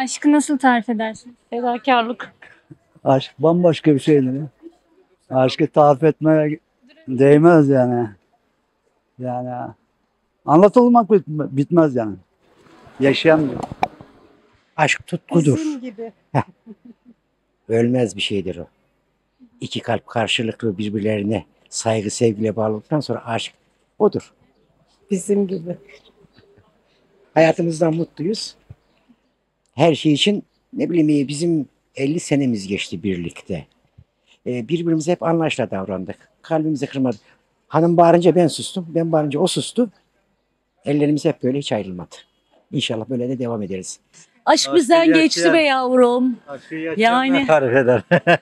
Aşkı nasıl tarif edersin? Fedakarlık. Aşk bambaşka bir şeydir ya. Aşkı tarif etmeye değmez yani. Yani anlatılmak bitmez yani. Yaşayan Aşk tutkudur. Bizim gibi. Ölmez bir şeydir o. İki kalp karşılıklı birbirlerine saygı sevgiyle bağladıktan sonra aşk odur. Bizim gibi. Hayatımızdan mutluyuz. Her şey için ne bileyim bizim 50 senemiz geçti birlikte. Birbirimize hep anlayışla davrandık. Kalbimizi kırmadık. Hanım bağırınca ben sustum, ben bağırınca o sustu. Ellerimiz hep böyle hiç ayrılmadı. İnşallah böyle de devam ederiz. Aşk bizden geçti be yavrum. Yani tarif eder.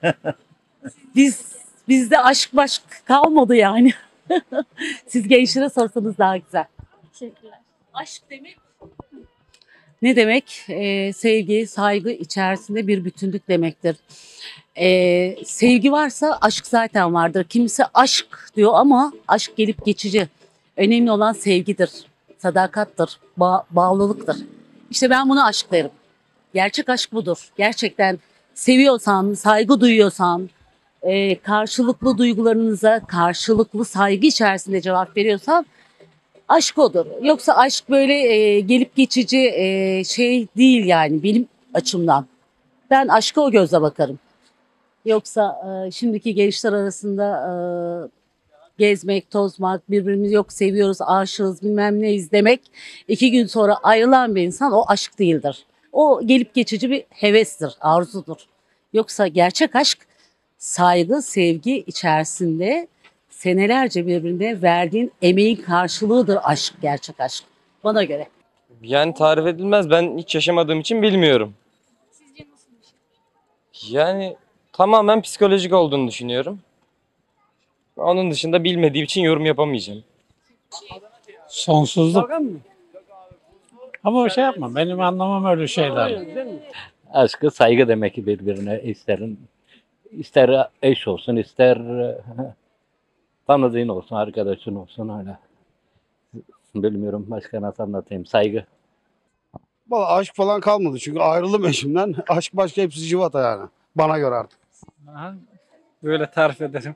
bizde aşk başk kalmadı yani. Siz gençlere sorsanız daha güzel. Teşekkürler. Aşk demek ne demek? Sevgi, saygı içerisinde bir bütünlük demektir. Sevgi varsa aşk zaten vardır. Kimse aşk diyor ama aşk gelip geçici. Önemli olan sevgidir, sadakattır, bağlılıktır. İşte ben bunu aşk derim. Gerçek aşk budur. Gerçekten seviyorsan, saygı duyuyorsan, karşılıklı duygularınıza karşılıklı saygı içerisinde cevap veriyorsan aşk odur. Yoksa aşk böyle gelip geçici şey değil yani benim açımdan. Ben aşka o gözle bakarım. Yoksa şimdiki gençler arasında gezmek, tozmak, birbirimizi yok seviyoruz, aşığız, bilmem neyiz demek 2 gün sonra ayrılan bir insan o aşk değildir. O gelip geçici bir hevestir, arzudur. Yoksa gerçek aşk saygı, sevgi içerisinde senelerce birbirine verdiğin emeğin karşılığıdır aşk, gerçek aşk. Bana göre. Yani tarif edilmez. Ben hiç yaşamadığım için bilmiyorum. Sizce nasıl bir şey? Yani tamamen psikolojik olduğunu düşünüyorum. Onun dışında bilmediğim için yorum yapamayacağım. Sonsuzluk. Ama o şey yapma. Benim anlamam öyle şeyler. Aşkı saygı demek ki birbirine ister eş olsun ister tanıdığın olsun arkadaşın olsun öyle. Bilmiyorum başka nasıl anlatayım saygı. Valla aşk falan kalmadı çünkü ayrıldım eşimden. Aşk başka hepsi civata yani. Bana göre artık. Aha, böyle tarif ederim.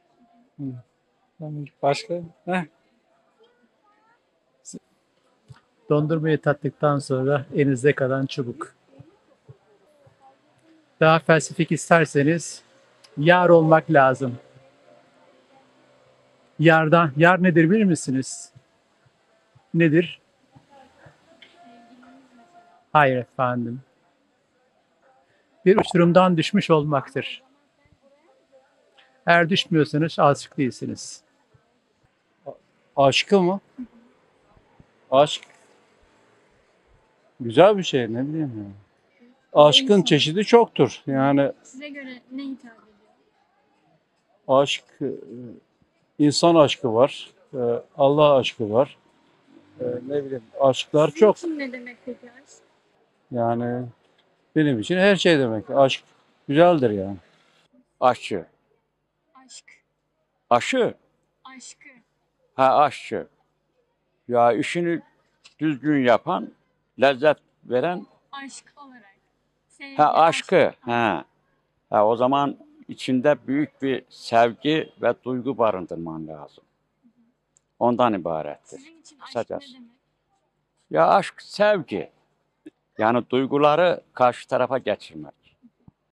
Başka? Dondurmayı tattıktan sonra elinizde kalan çubuk. Daha felsefik isterseniz yar olmak lazım. Yar nedir bilir misiniz? Nedir? Hayır efendim. Bir uçurumdan düşmüş olmaktır. Eğer düşmüyorsanız aşık değilsiniz. Aşkı mı? Aşk güzel bir şey ne bileyim yani. Aşkın çeşidi çoktur. Yani Size göre ne hitap ediyor? aşk, insan aşkı var, Allah aşkı var. Ne bileyim aşklar Sizin çok. için ne demek peki aşk? Yani benim için her şey demek. Aşk güzeldir yani. Aşçı. Aşk. Aşı. Aşkı. Ha aşçı. Ya işini düzgün yapan, lezzet veren Aşk olarak. Sevgi, ha aşkı. aşk. Ha. Ha o zaman içinde büyük bir sevgi ve duygu barındırman lazım. Ondan ibarettir. Sizin için aşk Kısacası. ne demek? Ya aşk sevgi. Yani duyguları karşı tarafa geçirmek.